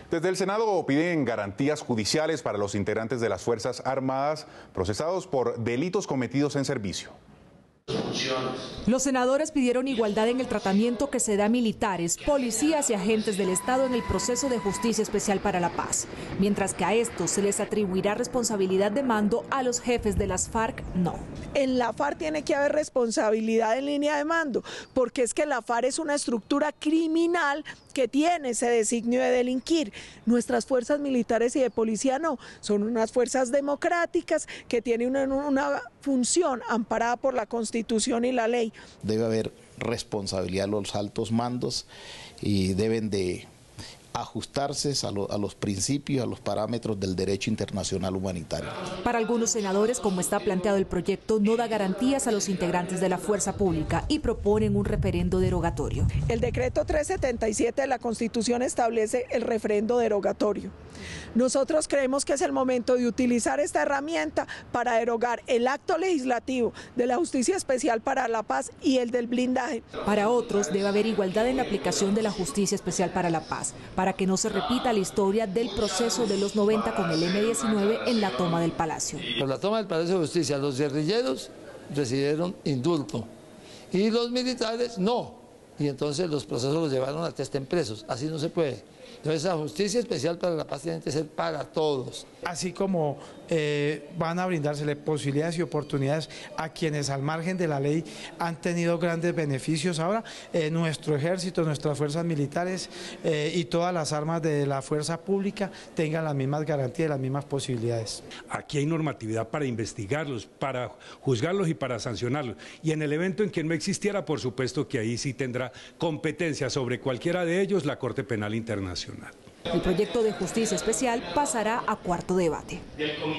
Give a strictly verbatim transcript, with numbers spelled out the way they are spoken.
Desde el Senado piden garantías judiciales para los integrantes de las Fuerzas Armadas procesados por delitos cometidos en servicio. Los senadores pidieron igualdad en el tratamiento que se da a militares, policías y agentes del Estado en el proceso de justicia especial para la paz, mientras que a estos se les atribuirá responsabilidad de mando, a los jefes de las FARC no. En la FARC tiene que haber responsabilidad en línea de mando, porque es que la FARC es una estructura criminal que tiene ese designio de delinquir. Nuestras fuerzas militares y de policía no, son unas fuerzas democráticas que tienen una, una función amparada por la Constitución y la ley. Debe haber responsabilidad de los altos mandos y deben de ajustarse a, lo, a los principios, a los parámetros del derecho internacional humanitario. Para algunos senadores, como está planteado el proyecto, no da garantías a los integrantes de la fuerza pública y proponen un referendo derogatorio. El decreto trescientos setenta y siete de la Constitución establece el referendo derogatorio. Nosotros creemos que es el momento de utilizar esta herramienta para derogar el acto legislativo de la Justicia Especial para la Paz y el del blindaje. Para otros, debe haber igualdad en la aplicación de la Justicia Especial para la Paz, para que no se repita la historia del proceso de los noventa con el eme diecinueve en la toma del Palacio. Por la toma del Palacio de Justicia, los guerrilleros recibieron indulto y los militares no. Y entonces los procesos los llevaron a que estén presos. Así no se puede. Entonces la Justicia Especial para la Paz tiene que ser para todos. Así como eh, van a brindársele posibilidades y oportunidades a quienes al margen de la ley han tenido grandes beneficios ahora, eh, nuestro ejército, nuestras fuerzas militares eh, y todas las armas de la fuerza pública tengan las mismas garantías y las mismas posibilidades. Aquí hay normatividad para investigarlos, para juzgarlos y para sancionarlos. Y en el evento en que no existiera, por supuesto que ahí sí tendrá competencia sobre cualquiera de ellos la Corte Penal Internacional. El proyecto de justicia especial pasará a cuarto debate.